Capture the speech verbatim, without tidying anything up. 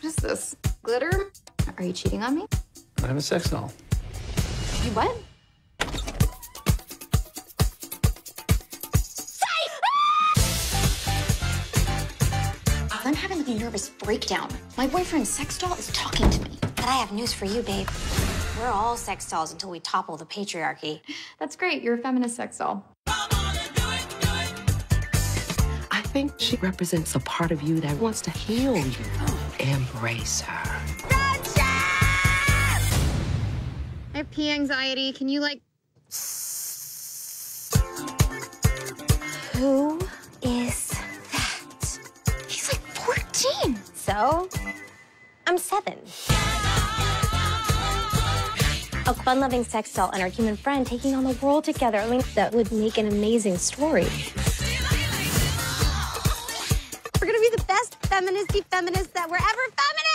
What is this? Glitter? Are you cheating on me? I have a sex doll. You what? I'm having like a nervous breakdown. My boyfriend's sex doll is talking to me. But I have news for you, babe. We're all sex dolls until we topple the patriarchy. That's great. You're a feminist sex doll. I think she represents a part of you that wants to heal you. Embrace her. I have pee anxiety. Can you, like... Who is that? He's like fourteen. So, I'm seven. A fun-loving sex doll and our human friend taking on the world together. I mean, that would make an amazing story. We're gonna be the best feministy feminists that were ever feminists!